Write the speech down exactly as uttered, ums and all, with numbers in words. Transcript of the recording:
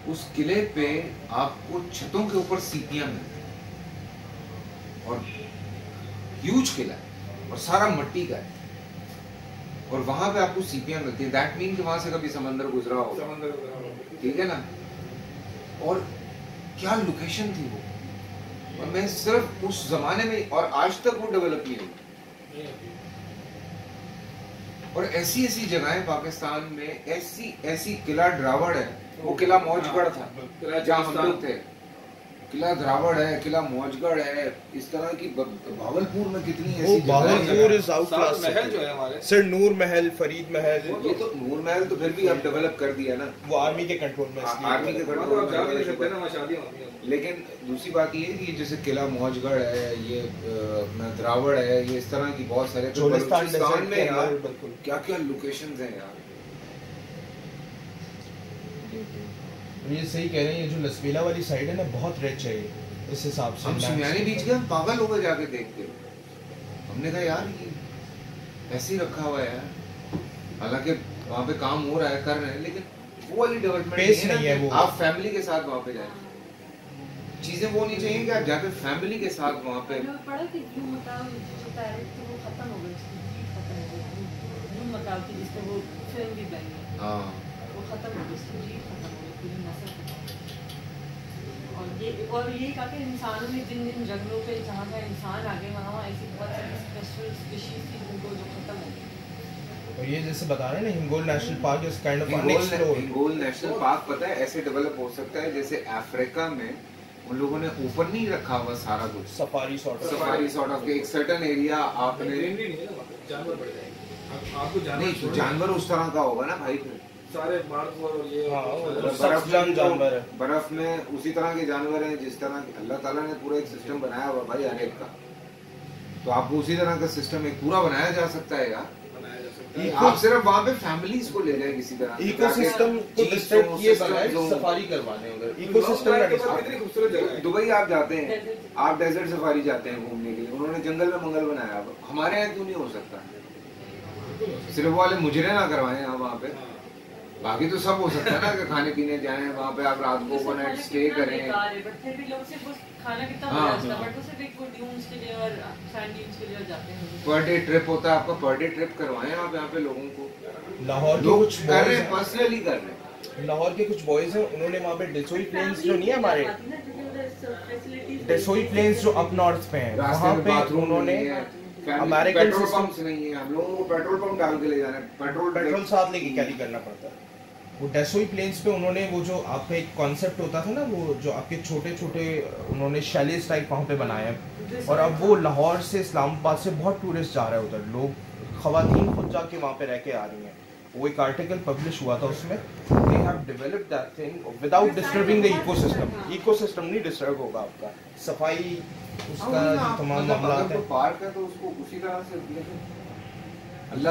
उस किले पे आपको छतों के ऊपर सीपियां मिलती हैं और ह्यूज किला है और सारा मिट्टी का है और वहां पे आपको सीपियां मिलती हैं। दैट मीन कि वहां से कभी समंदर गुजरा हो, समंदर गुजरा हो, ठीक है ना। और क्या लोकेशन थी वो, और मैं सिर्फ उस जमाने में, और आज तक वो डेवलप नहीं हुई। और ऐसी ऐसी जगहें पाकिस्तान में, ऐसी ऐसी किला ड्रावड़ है, वो किला मौजगढ़ था जहाँ हम लोग थे, किला द्रावड़ है, किला मौजगढ़ है, इस तरह की भावलपुर में कितनी ऐसी भावलपुर इज आउट क्लास। महल जो है हमारे सर, नूर महल, फरीद महल, ये तो नूर महल तो फिर भी अब डेवलप कर दिया ना, वो आर्मी के कंट्रोल में, आर्मी के कंट्रोल में जा नहीं सकते ना, शादियां होती हैं। लेकिन दूसरी बात ये है कि जैसे किला मौजगढ़ है, ये द्रावड़ है, ये इस तरह की बहुत सारे बलूचिस्तान में यार क्या क्या लोकेशंस हैं यार। ये सही कह रहे हैं, ये जो लसबेला वाली साइड है ना, बहुत रिच है ये इस हिसाब से। हम सुमियानी बीच के हम पागल हो गए जाके देख के, हमने कहा यार ये ऐसे ही रखा हुआ है यार, हालांकि वहाँ पे काम हो रहा है, कर रहे हैं, लेकिन वो वाली डेवलपमेंट नहीं, नहीं है वो। आप फैमिली के साथ वहाँ पे जाए, चीजें वो नहीं चाहिए कि आप जाके फैमिली के साथ वहाँ पे पढ़ा कि क्यों मतलब जो पैरेंट थे वो खत्म हो गए, खत्म हो गए, जो मतलब कि जिसमें वो फिल्म भी बनी, हाँ वो खत्म हो गई, जी खत्म हो गई पूरी नस्ल। और ये और ये कहा कि इंसानों में जिन जिन जंगलों पे जहाँ का इंसान आ गए, वहाँ ऐसी बहुत सारी स्पेशल स्पीशीज थी जिनको जो खत्म हो गई। और ये जैसे बता रहे हैं ना, Hingol national park is kind of unexplored. Hingol national park पता है ऐसे डेवलप हो सकता है जैसे अफ्रीका में उन लोगों ने ओपन नहीं रखा हुआ सारा कुछ, safari sort of safari sort of एक सर्टेन एरिया आपने, जानवर बढ़ जाएंगे आपको, नहीं तो जानवर उस तरह का होगा ना भाई, फिर सारे बार्ड और ये बर्फ में जानवर है, बर्फ में उसी तरह के जानवर हैं जिस तरह के अल्लाह ताला ने पूरा एक सिस्टम बनाया हुआ भाई हर एक का, तो आपको उसी तरह का सिस्टम एक पूरा बनाया जा सकता है यार। आप सिर्फ वहाँ पे फैमिलीज को ले जाए किसी तरह, इकोसिस्टम को डिस्टर्ब किए बगैर सफारी करवाने उधर, इकोसिस्टम कितनी खूबसूरत जगह है। दुबई आप जाते हैं, आप डेजर्ट सफारी जाते हैं घूमने के लिए, उन्होंने जंगल में मंगल बनाया, हमारे यहाँ क्यों नहीं हो सकता? सिर्फ वाले मुजरे ना करवाएं आप वहाँ पे, बाकी तो सब हो सकता है ना कि खाने पीने जाएं वहाँ पे, आप रात को ओवरनाइट स्टे करें। पर डे ट्रिप होता है आपका, पर डे ट्रिप करवाएं आप यहाँ पे लोगों को। लाहौर लोग कर रहे हैं, पर्सनली कर रहे हैं। लाहौर के कुछ बॉयज हैं, उन्होंने वहाँ पे डेसोई प्लेन्स जो नहीं है हमारे, डेसोई प्लेन्स जो अप नॉर्थ पे हैं, वहाँ पे उन्होंने अमेरिकन पेट्रोल पंप्स नहीं है, हम लोगों को पेट्रोल पंप डाल के ले जाना है, पेट्रोल पेट्रोल साथ लेके कैरी करना पड़ता है। वो डेसोई प्लेन्स पे उन्होंने वो जो आपका एक कॉन्सेप्ट होता था ना, वो जो आपके छोटे छोटे उन्होंने शैलेस टाइप वहाँ पे बनाया है, और अब वो लाहौर से इस्लामाबाद से बहुत टूरिस्ट जा रहे हैं उधर, लोग खवातीन खुद जाके वहाँ पे रह के आ रही हैं। वो एक आर्टिकल पब्लिश हुआ था, उसमें they have developed that thing without disturbing the ecosystem. Ecosystem नहीं डिस्टर्ब होगा आपका, सफाई उसका जो तमाम मामला है, पार्क है तो उसको उसी तरह से